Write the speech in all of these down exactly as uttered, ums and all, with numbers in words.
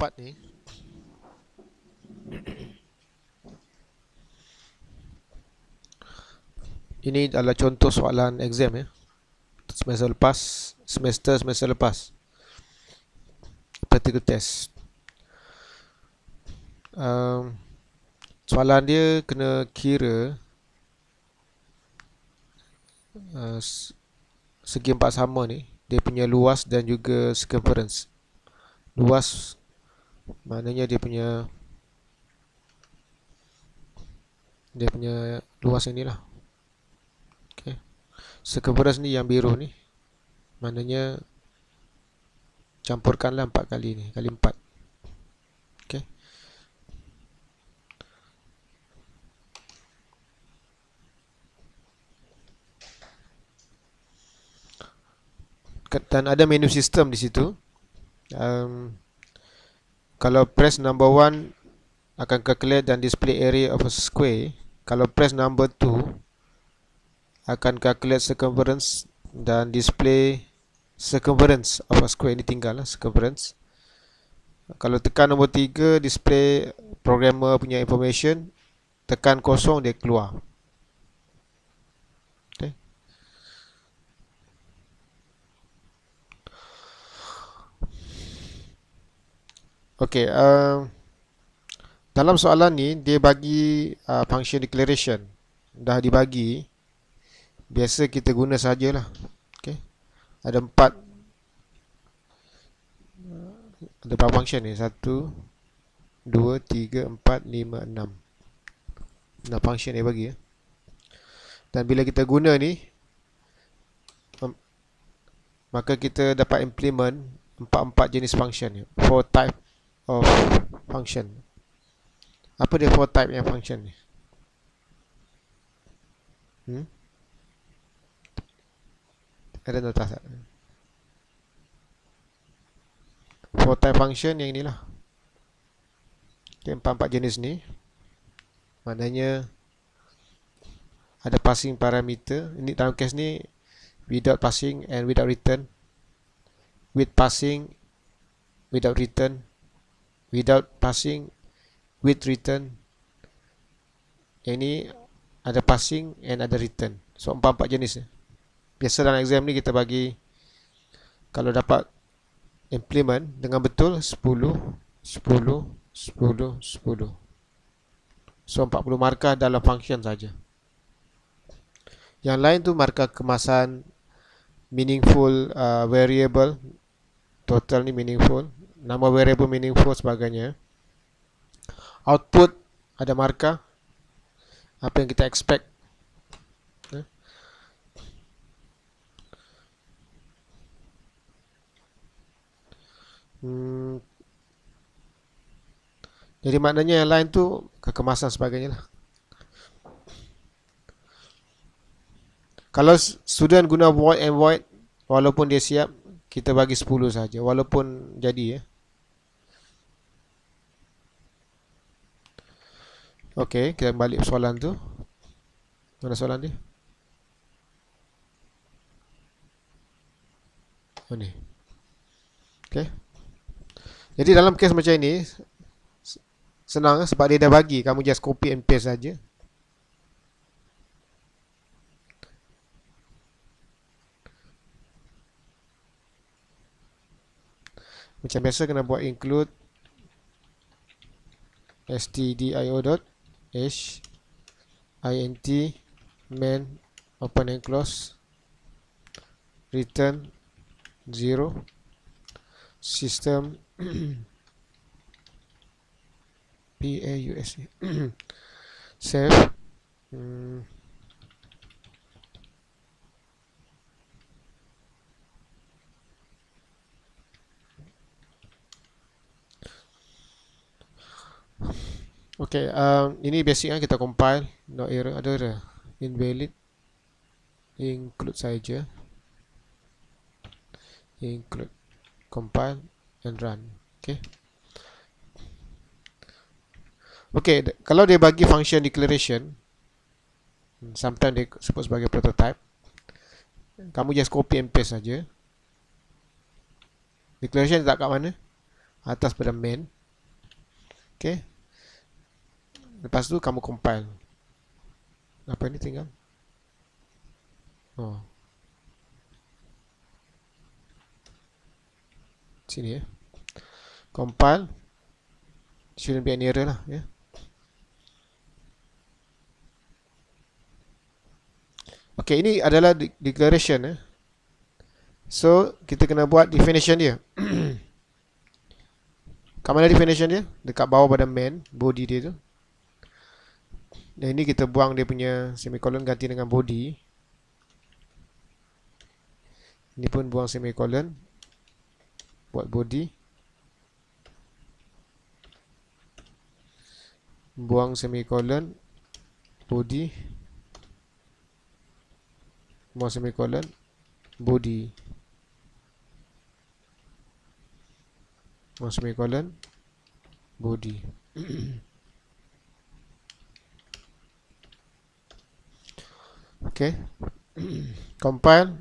empat ni ini adalah contoh soalan exam ya, semester lepas, semester semester lepas, practical test. Um, soalan dia kena kira uh, segi empat sama ni, dia punya luas dan juga circumference. Luas maknanya dia punya dia punya luas inilah. Okay. Circumference ni yang biru ni, maknanya campurkanlah empat kali ni, kali empat. Okay. Dan ada menu sistem di situ. Um, kalau press number one akan calculate dan display area of a square. Kalau press number two akan calculate circumference dan display circumference of a square. Ini tinggal lah circumference. Kalau tekan nombor tiga, display programmer punya information. Tekan kosong, dia keluar. Okay. Okay, uh, dalam soalan ni dia bagi uh, function declaration. Dah dibagi, biasa kita guna sajalah. Okay. Ada empat, ada berapa function ni? Satu, dua, tiga, empat, lima, enam. Enam function dia bagi ya. Dan bila kita guna ni, maka kita dapat implement empat-empat jenis function, four type of function. Apa dia four type yang function ni? Hmm? Ada nota tak? Four type function yang inilah. Okay, empat-empat jenis ni. Maknanya ada passing parameter. Ini dalam case ni without passing and without return. With passing, without return. Without passing, with return. Yang ni ada passing and ada return. So empat-empat jenis ni. Biasa dalam exam ni kita bagi, kalau dapat implement dengan betul, sepuluh, sepuluh, sepuluh, sepuluh. So empat puluh markah dalam function saja. Yang lain tu markah kemasan, meaningful uh, variable, total ni meaningful, nama variable meaningful sebagainya. Output ada markah, apa yang kita expect. eh? Hmm. Jadi maknanya yang lain tu kekemasan sebagainya lah. Kalau student guna void and void, walaupun dia siap, kita bagi sepuluh saja, walaupun jadi ya. Okey, kita balik soalan tu. Mana soalan dia? Oh ni. Okey. Jadi dalam kes macam ini senang sebab dia dah bagi, kamu just copy and paste saja. Macam biasa kena buat include stdio dot h int main open and close return zero system paus save. hmm. Okay, um, ini basic kan, kita compile, no error, ada error, invalid, include saja, include, compile and run. Okay. Okay, kalau dia bagi function declaration, sometimes dia sebut sebagai prototype, kamu just copy and paste saja. Declaration letak kat mana? atas pada main. Okay. Lepas tu kamu compile. Apa ini tinggal? Oh. Sini ya. Compile. Shouldn't be any error lah ya. Okay, ini adalah declaration ya. So, kita kena buat definition dia. Kat mana definition dia? Dekat bawah pada main, body dia tu. Dan ini kita buang dia punya semicolon, ganti dengan body. Ini pun buang semicolon, buat body. Buang semicolon, body. Buang semicolon, body. Buang semicolon, body. Okay. Compile.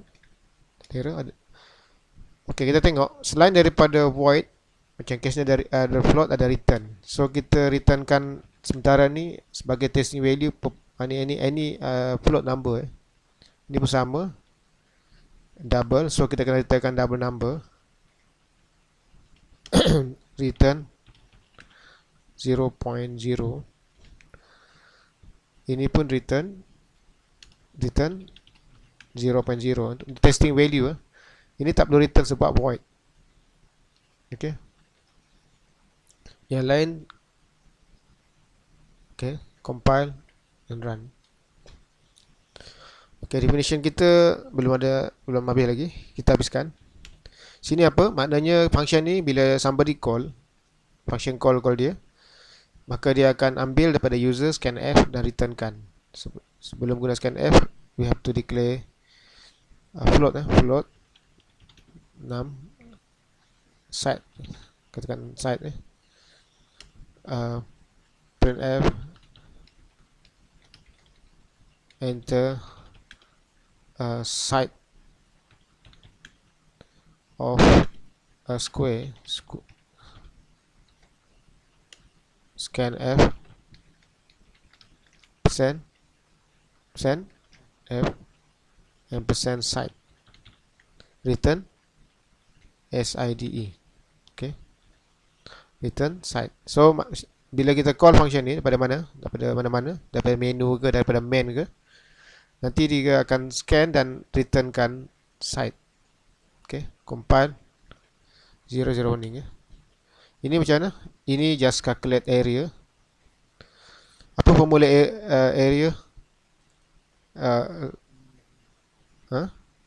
Okay, kita tengok selain daripada void, macam case-nya dari ada uh, float, ada return. So kita returnkan sementara ni sebagai testing value any any any uh, float number eh. Ini pun sama, double. So kita kena returnkan double number. Return zero point zero. Ini pun return return zero point zero untuk testing value eh. Ini tak perlu return sebab void. Okay. Yang lain, okay, compile and run. Okay, definition kita belum ada, belum habis lagi. Kita habiskan. Sini apa? Maknanya function ni bila somebody call, function call call dia, maka dia akan ambil daripada user scanf dan returnkan. Sebelum guna scanf, we have to declare uh, float eh, float num site, katakan site eh, uh, printf enter uh, site of a square squ scanf percent percent f and percent site return side. Okay, return site. So bila kita call function ni daripada mana, daripada mana-mana, daripada menu ke, daripada main ke, nanti dia akan scan dan returnkan site. Okay, compile zero zero warning ya. Ini macam mana? Ini just calculate area. Apa formula uh, area? Uh, huh?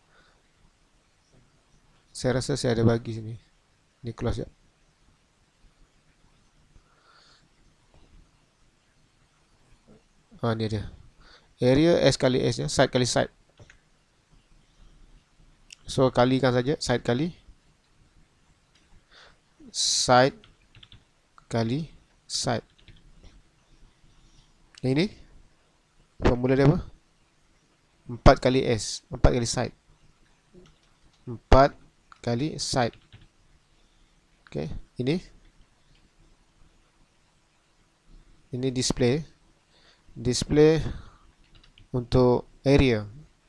Saya rasa saya ada bagi sini. Ni close ya. Ah, ni dia. Area S kali S ya, site kali site. So kalikan saja, site kali site kali site. Ini formula dia apa? empat kali S, empat kali site. empat kali site. Okay, ini ini display display untuk area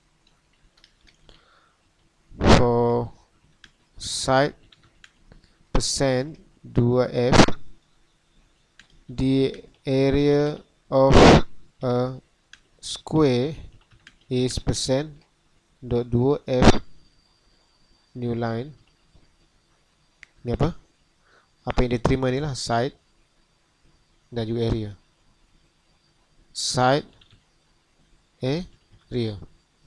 for site percent two F the area of a square is percent dot two F new line. Ni apa? Apa yang diterima ni lah, site dan juga area. Site area.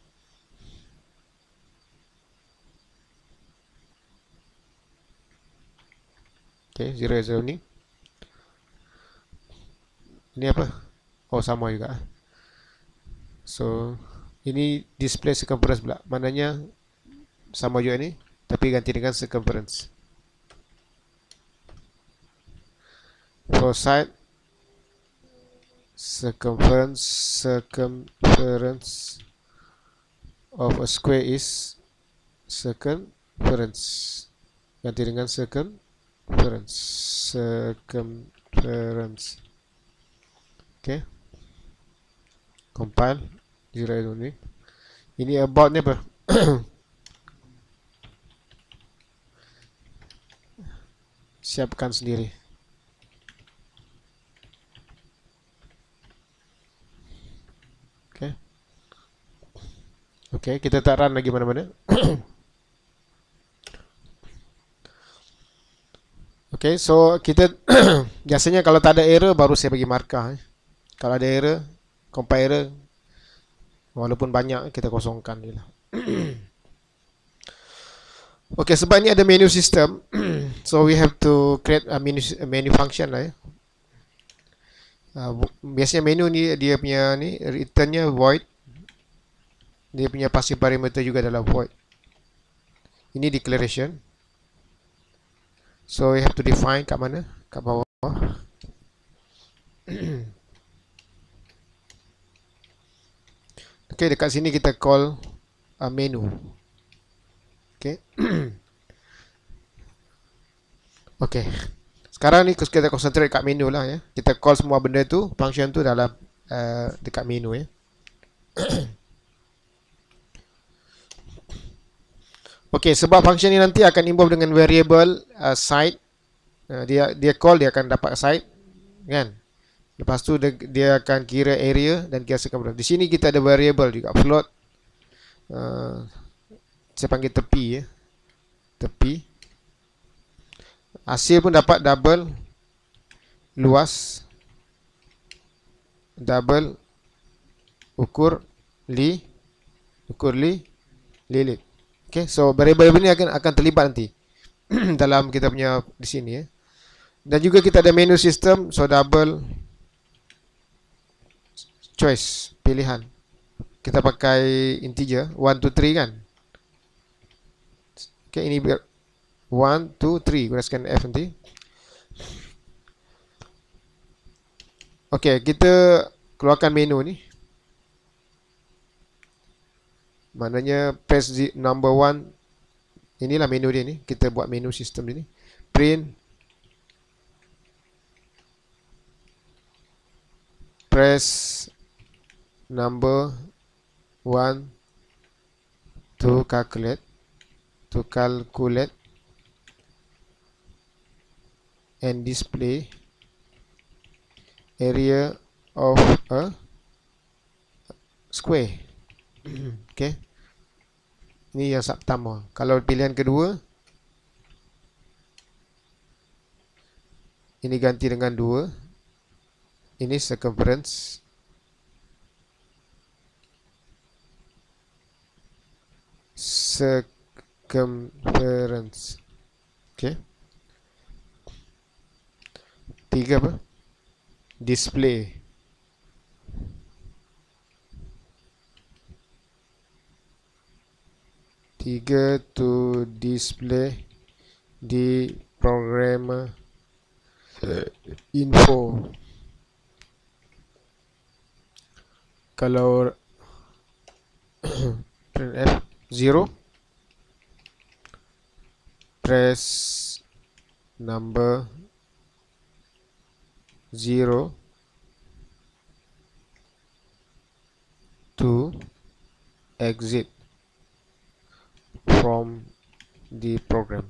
Okay, zero zero ni. Ini apa? Oh, sama juga. So, ini display circumference pula. Maknanya sama juga ni, tapi ganti dengan circumference. For site circumference circumference of a square is circumference. Ganti dengan circumference. circumference. Circumference. Okay. Compile. Zero ini. Ini about ni apa? Siapkan sendiri. Okay. Okay, kita tak run lagi mana-mana. Okay, so kita biasanya kalau tak ada error baru saya bagi markah. Eh. Kalau ada error, compile error, walaupun banyak kita kosongkan je lah. Okay, sebab ni ada menu system, so we have to create a menu, a menu function lah. Eh. Uh, biasanya menu ni dia punya ni returnnya void, dia punya passive parameter juga adalah void. Ini declaration. So we have to define kat mana? Kat bawah. Okay, dekat sini kita call a menu. Okay. Okay. Sekarang ni kita concentrate kat menu lah ya. Kita call semua benda tu, function tu dalam uh, dekat menu ya. Okay, sebab function ni nanti akan involve dengan variable uh, site. Uh, dia dia call dia akan dapat site, kan? Lepas tu dia, dia akan kira area dan kira circumference. Di sini kita ada variable juga, float. Uh, saya panggil tepi ya. Tepi. Hasil pun dapat double luas, double ukur li, ukur li, lilit. Okay, so variable ini akan akan terlibat nanti dalam kita punya di sini ya. Dan juga kita ada menu system, so double choice, pilihan. Kita pakai integer one two three kan. Okay, ini biar one two three, guna scan F nanti. Okay, kita keluarkan menu ni. Maknanya press number one. Inilah menu dia ni. Kita buat menu sistem ni. Print. Press number one to calculate. To calculate. And display area of a square. Okay. Ini yang pertama. Kalau pilihan kedua, ini ganti dengan dua. Ini circumference. Circumference. Okay. Tiga apa? Display. Tiga to display di program info. Kalau printf zero, press number zero to exit from the program.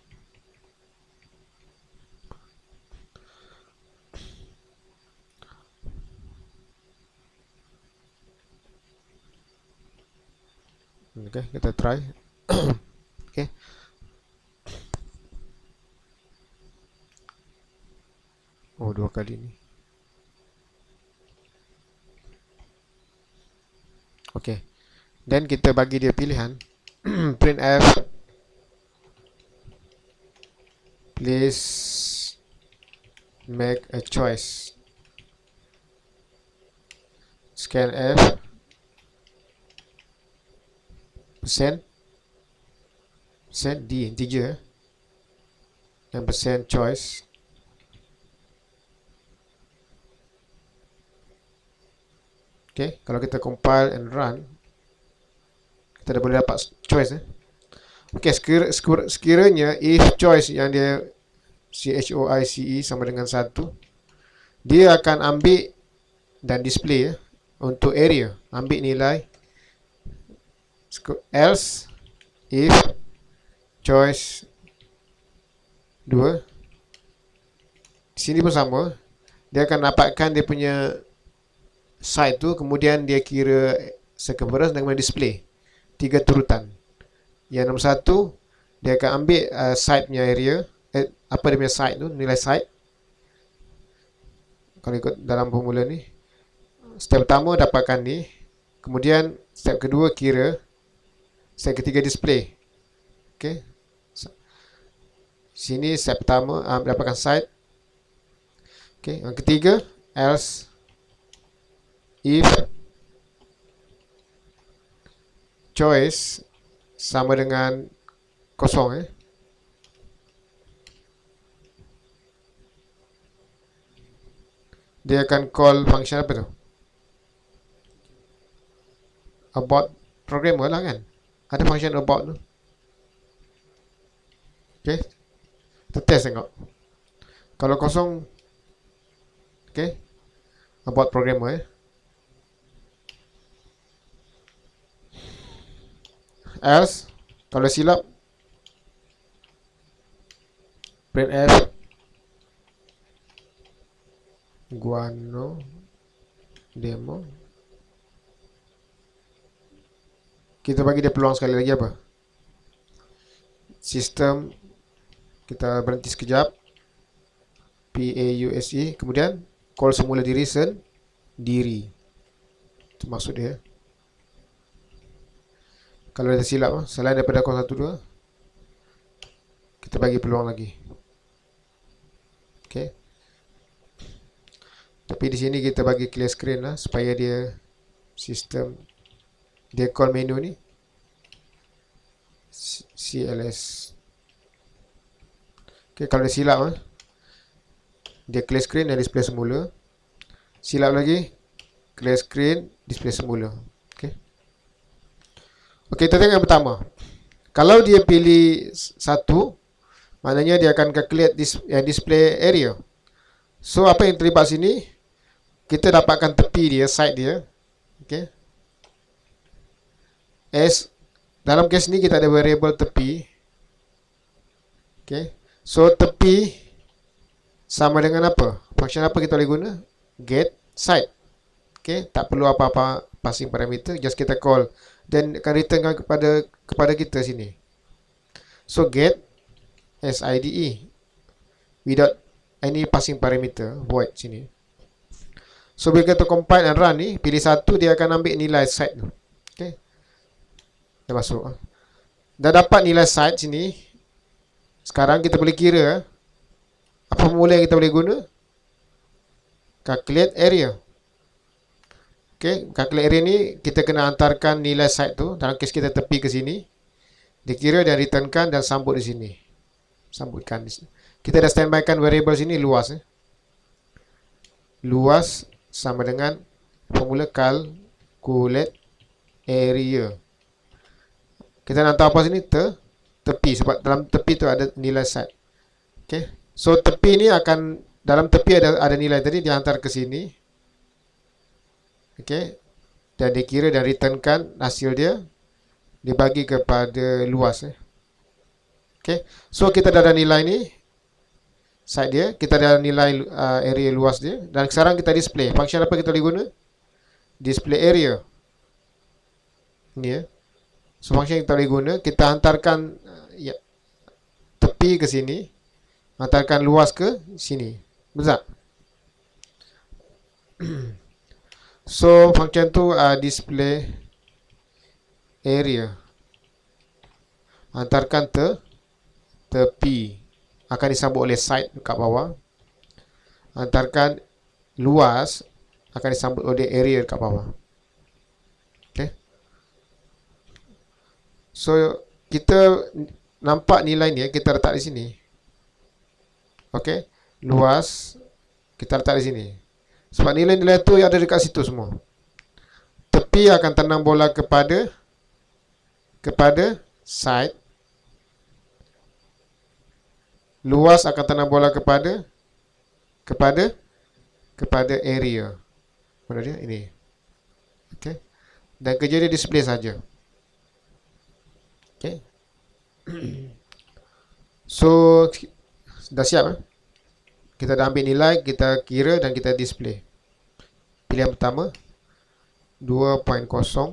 Okay, kita try. Okay. Oh, dua kali ni. Okay. Dan kita bagi dia pilihan. Printf. Please make a choice. Scanf. Percent. Percent D integer. Dan percent choice. Okay, kalau kita compile and run, kita dah boleh dapat choice eh. Okay, sekira, sekira, sekiranya if choice yang dia C H O I C E sama dengan satu. Dia akan ambil dan display ya, untuk area. Ambil nilai else if choice dua. Di sini pun sama. Dia akan dapatkan dia punya site tu, kemudian dia kira circumference dan kemudian display tiga turutan. Yang nombor satu, dia akan ambil uh, site punya area, eh, apa dia punya site tu, nilai site. Kalau ikut dalam formula ni, step pertama dapatkan ni, kemudian step kedua kira, step ketiga display. Okey. Sini step pertama uh, dapatkan site. Okey, yang ketiga else if choice sama dengan kosong eh. Dia akan call function apa tu? About programmer lah kan. Ada function about tu. Okey. Kita test tengok. Kalau kosong, okey. About programmer eh. Else, kalau silap, printf guano demo. Kita bagi dia peluang sekali lagi apa? Sistem, kita berhenti sekejap, pause, kemudian call semula diri sendiri. Itu maksud dia. Kalau ada silap, selain daripada call satu dua, kita bagi peluang lagi. Okey. Tapi di sini kita bagi clear screen lah, supaya dia sistem dia call menu ni C L S. Okey, kalau dia silap eh, dia clear screen dan display semula. Silap lagi, clear screen, display semula. Okey. Okey, kita tengok yang pertama. Kalau dia pilih satu, maknanya dia akan calculate dis, uh, display area. So apa yang terlibat sini, kita dapatkan tepi dia, side dia. Okey. As dalam kes ni kita ada variable tepi. Okey. So tepi sama dengan apa? Function apa kita boleh guna? Get side. Okey, tak perlu apa-apa passing parameter, just kita call dan akan returnkan kepada kepada kita sini. So get side without any passing parameter, void sini. So bila kita compile and run ni, pilih satu, dia akan ambil nilai side tu. Okey. Dah masuk. Dah dapat nilai side sini. Sekarang kita boleh kira apa formula yang kita boleh guna? Calculate area. Okey, calculate area ni kita kena hantarkan nilai side tu. Dalam kes kita tepi ke sini, dikira dan returnkan dan sambut di sini. Sambutkan di sini. Kita dah standbykan variable sini luas eh. Luas sama dengan formula calculate area. Kita nak tahu apa sini? Te, tepi. Sebab dalam tepi tu ada nilai side. Okay. So tepi ni akan, dalam tepi ada ada nilai tadi, dihantar ke sini. Okay. Dan dikira dan returnkan hasil dia, dibagi kepada luas eh. Okay. So kita dah ada nilai ni, side dia, kita dah ada nilai uh, area luas dia, dan sekarang kita display. Function apa kita boleh guna? Display area. Ni ya. So function yang kita boleh guna, kita hantarkan uh, ya, tepi ke sini, hantarkan luas ke sini. Betul? So function tu uh, display area, hantarkan te tepi, akan disambut oleh side kat bawah. Hantarkan luas, akan disambut oleh area kat bawah. Okay. So kita nampak nilai ni, kita letak di sini. Okay. Luas kita letak di sini. Sebab nilai-nilai tu yang ada dekat situ semua. Tepi akan tenang bola kepada kepada side. luas akan tanam bola kepada kepada kepada area. Mana dia? Ini. Okey. Dan kerja dia display saja. Okey. So dah siap eh? Kita dah ambil nilai, kita kira dan kita display. Pilihan pertama dua titik kosong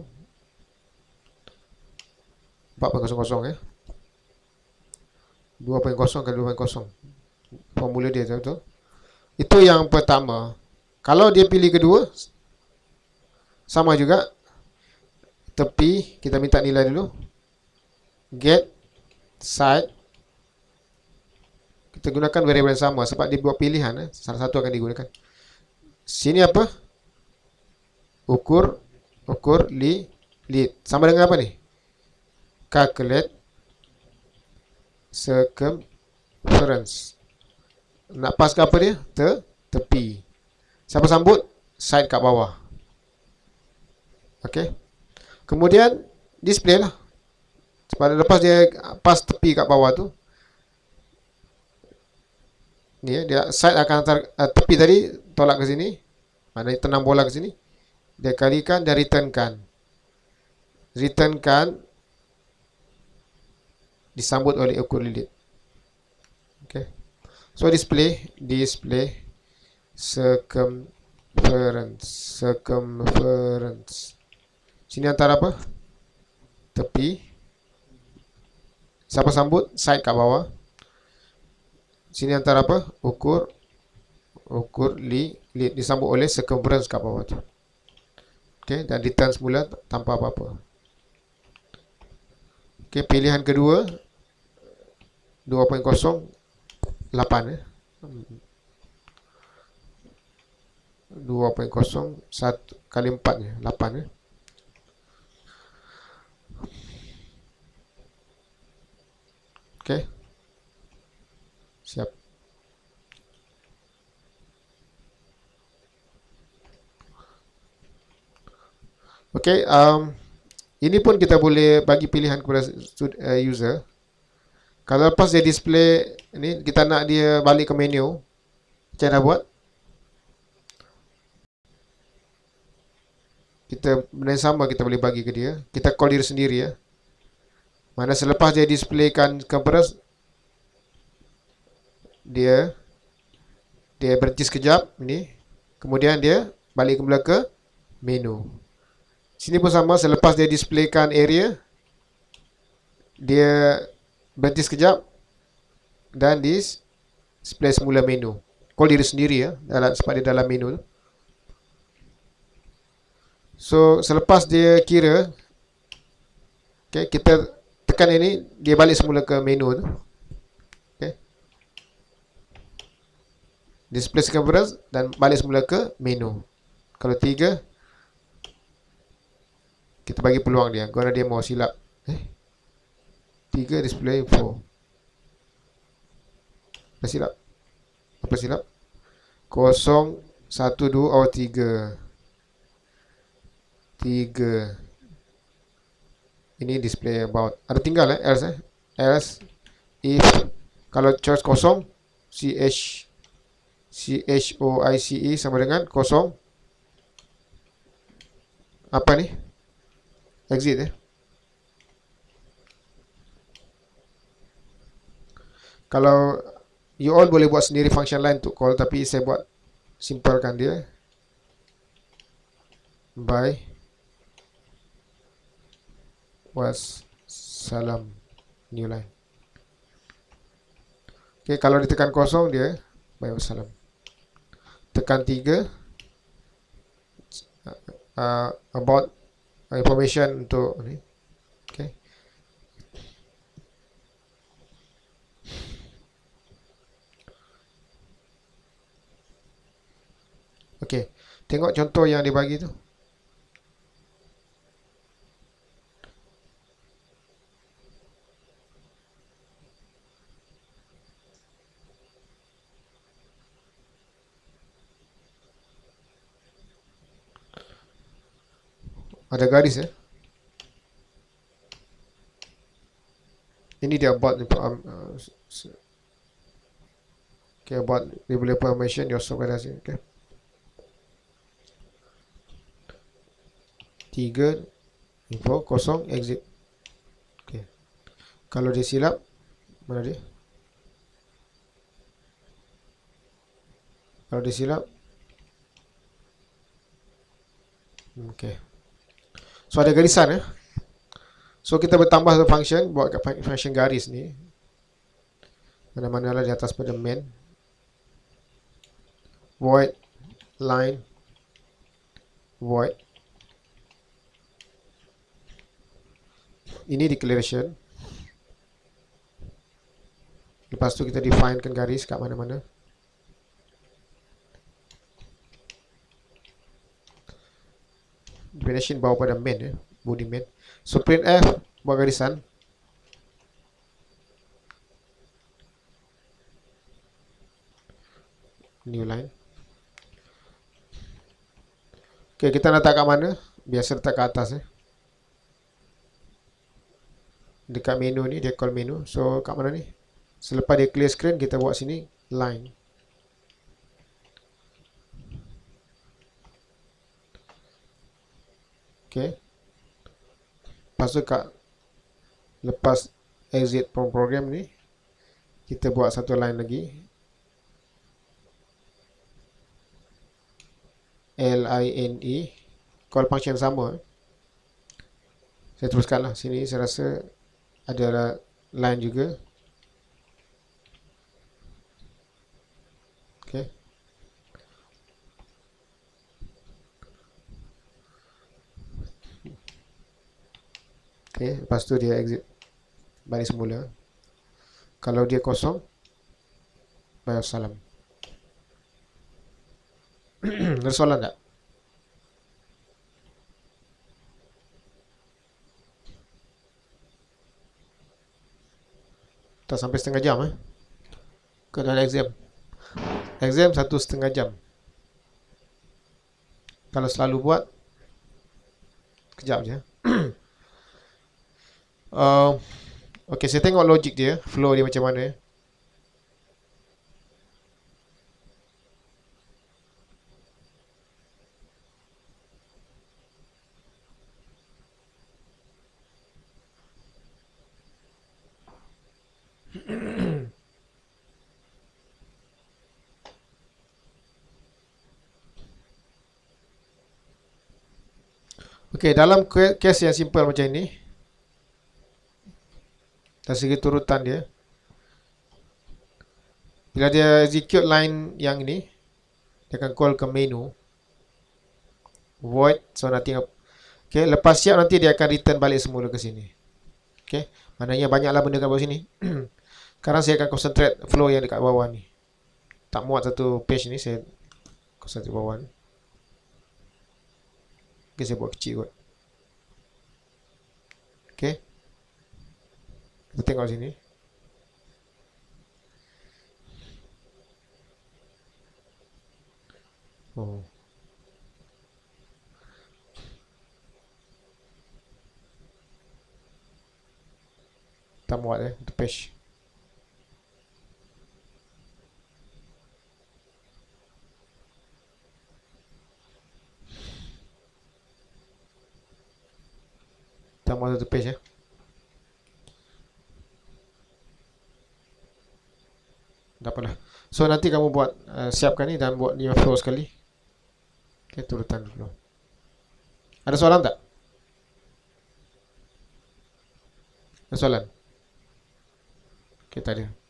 empat titik kosong ya. dua titik kosong kali dua titik kosong. Formula dia betul. Itu yang pertama. Kalau dia pilih kedua, sama juga. Tepi, kita minta nilai dulu. Get, side. Kita gunakan variable yang sama sebab dia buat pilihan. Eh. Salah satu akan digunakan. Sini apa? Ukur, ukur, li, lead. Sama dengan apa ni? Calculate circumference. Nak pas ke apa dia? Te, tepi. Siapa sambut? Side kat bawah. Okey. Kemudian display lah. Sebab lepas dia pas tepi kat bawah tu, ni ya, dia side akan hantar uh, tepi tadi tolak ke sini. Maknanya tenang bola ke sini. Dia kalikan dan returnkan. Returnkan disambut oleh ukur lilit. Okay. So display, display circumference, circumference. Sini antara apa? Tepi. Siapa sambut? Side kat bawah. Sini antara apa? Ukur, ukur li, li disambut oleh circumference kat bawah tu. Okay, dan return semula tanpa apa-apa. Okay, pilihan kedua dua titik kosong lapan eh. dua titik kosong satu kali empat ni, lapan eh. Okay. Siap. Okay, um, ini pun kita boleh bagi pilihan kepada uh, user. Kalau lepas dia display ni, kita nak dia balik ke menu, macam mana buat? Kita benda yang sama kita boleh bagi ke dia. Kita call diri sendiri ya. Mana selepas dia displaykan conference, dia dia berhenti sekejap ini, kemudian dia balik kembali ke menu. Sini pun sama, selepas dia displaykan area, dia berhenti sekejap dan display semula menu. Call diri sendiri ya, dalam sebab dia dalam menu tu. So selepas dia kira, okay, kita tekan ini, dia balik semula ke menu tu. Okay. Display circumference dan balik semula ke menu. Kalau tiga, kita bagi peluang dia. Kerana dia mau silap. Eh, tiga display info. Apa silap? Apa silap? Kosong, satu, dua, oh tiga. Tiga. Ini display about. Ada tinggal eh, else eh. Else, if, kalau choice kosong, ch, ch o i c e sama dengan kosong. Apa ni? Exit eh. Kalau you all boleh buat sendiri function lain untuk call, tapi saya buat simpelkan dia. By was salam new line. Okay, kalau ditekan kosong dia by was salam. Tekan tiga uh, about information untuk ni. Okay. Okay. Tengok contoh yang dibagi tu. Ada garis ya. Ini dia about um, uh, Okay, about developer information, your software does it. Okay. Tiga, info, kosong, exit. Okay. Kalau dia silap, mana dia? Kalau dia silap, okay. So ada garisan ya. So kita bertambah satu function, buat function garis ni. Mana-mana lah di atas pada main. Void line void. Ini declaration. Lepas tu kita definekan garis kat mana-mana. Definition bawa pada main ya, body main. So printf buat garisan. New line. Okay, kita letak kat mana? Biasa letak kat atas ya. Dekat menu ni, dia call menu. So kat mana ni? Selepas dia clear screen, kita buat sini line. Okay. Lepas tu kat lepas exit from program ni, kita buat satu line lagi. L-I-N-E. Call function sama. Saya teruskan lah. Sini saya rasa ada line juga. Okay. Okay, lepas tu dia exit balik semula. Kalau dia kosong, bayar salam. Ada soalan tak? Tak sampai setengah jam eh? Kena ada exam. Exam satu setengah jam. Kalau selalu buat, kejap je. uh, Ok, saya tengok logik dia, flow dia macam mana. Ok, dalam case yang simple macam ini, dari segi turutan dia, bila dia execute line yang ini, dia akan call ke menu void. So nanti, ok, lepas siap nanti dia akan return balik semula ke sini. Ok, maknanya banyaklah benda kat bawah sini. Sekarang saya akan concentrate flow yang dekat bawah ni. Tak muat satu page ni, saya concentrate bawah ni. Ok, saya buat kecil kot. Ok, kita tengok sini. Oh. Tak muat eh, itu page. Tak muat itu page ya. Tak apalah. So nanti kamu buat, uh, siapkan ni dan buat dia flow sekali. Ok, turutan flow. Ada soalan tak? Ada soalan? Ok, tak ada.